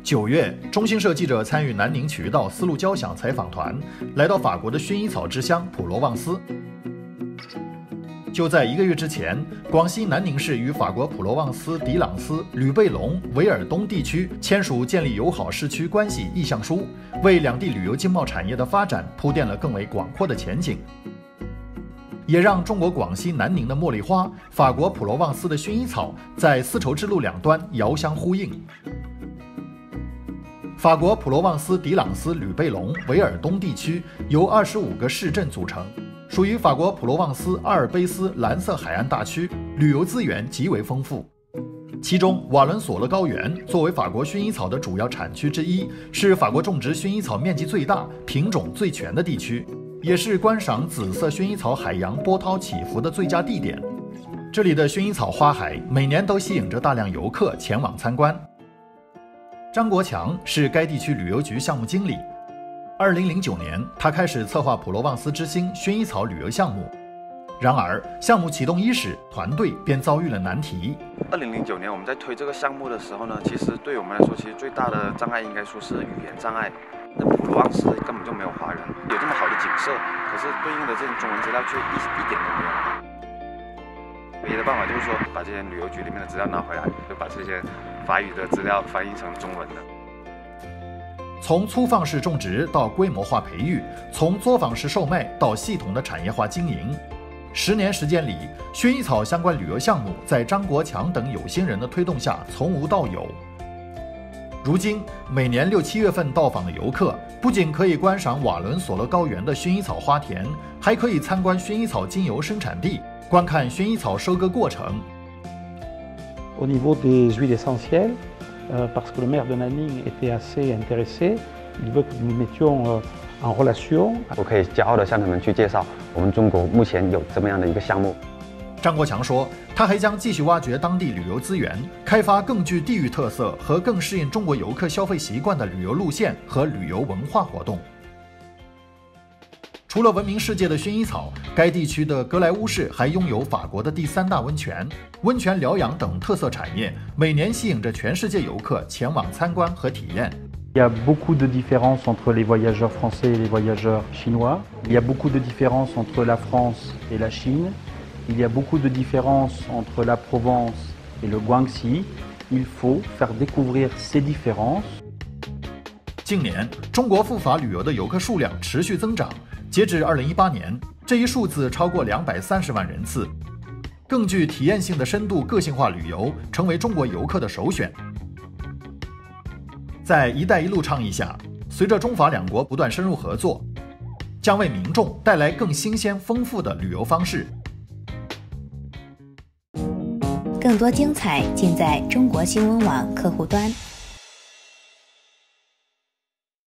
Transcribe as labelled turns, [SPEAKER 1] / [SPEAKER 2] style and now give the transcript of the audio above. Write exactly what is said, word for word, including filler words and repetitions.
[SPEAKER 1] 九月，中新社记者参与南宁渠道丝路交响采访团，来到法国的薰衣草之乡普罗旺斯。就在一个月之前，广西南宁市与法国普罗旺斯迪朗斯、吕贝龙、维尔东地区签署建立友好市区关系意向书，为两地旅游经贸产业的发展铺垫了更为广阔的前景，也让中国广西南宁的茉莉花、法国普罗旺斯的薰衣草在丝绸之路两端遥相呼应。法国普罗旺斯迪朗斯吕贝龙维尔东地区由二十五个市镇组成，属于法国普罗旺斯阿尔卑斯蓝色海岸大区，旅游资源极为丰富。其中，瓦伦索勒高原作为法国薰衣草的主要产区之一，是法国种植薰衣草面积最大、品种最全的地区，也是观赏紫色薰衣草海洋波涛起伏的最佳地点。这里的薰衣草花海每年都吸引着大量游客前往参观。张国强是该地区旅游局项目经理。二零零九年，他开始策划普罗旺斯之星薰衣草旅游项目。然而，项目启动伊始，团队便遭遇了难题。
[SPEAKER 2] 二零零九年我们在推这个项目的时候呢，其实对我们来说，其实最大的障碍应该说是语言障碍。那普罗旺斯根本就没有华人，有这么好的景色，可是对应的这些中文资料却一一点都没有。唯一的办法就是说，把这些旅游局里面的资料拿回来，就把这些法语的资料翻译成中文的。
[SPEAKER 1] 从粗放式种植到规模化培育，从作坊式售卖到系统的产业化经营，十年时间里，薰衣草相关旅游项目在张国强等有心人的推动下从无到有。如今，每年六七月份到访的游客，不仅可以观赏瓦伦索勒高原的薰衣草花田，还可以参观薰衣草精油生产地，观看薰衣草收割过程。
[SPEAKER 3] Au niveau des huiles essentielles, euh, parce que le maire de Nanning était assez intéressé, il veut que nous mettions euh, en relation.
[SPEAKER 4] 我可以骄傲地向他们去介绍，我们中国目前有这么样的一个项目。
[SPEAKER 1] 张国强说，他还将继续挖掘当地旅游资源，开发更具地域特色和更适应中国游客消费习惯的旅游路线和旅游文化活动。除了闻名世界的薰衣草，该地区的格莱乌市还拥有法国的第三大温泉、温泉疗养等特色产业，每年吸引着全世界游客前往参观和体验。
[SPEAKER 3] Il y a beaucoup de différences entre les voyageurs français et les voyageurs chinois. Il y a beaucoup de différences entre la France et la Chine. Il y a beaucoup de différences entre la Provence et le Guangxi. Il faut faire découvrir ces différences.
[SPEAKER 1] 近年，中国赴法旅游的游客数量持续增长。截至二零一八年，这一数字超过两百三十万人次。更具体验性的深度个性化旅游成为中国游客的首选。在“一带一路”倡议下，随着中法两国不断深入合作，将为民众带来更新鲜丰富的旅游方式。
[SPEAKER 5] 更多精彩尽在中国新闻网客户端。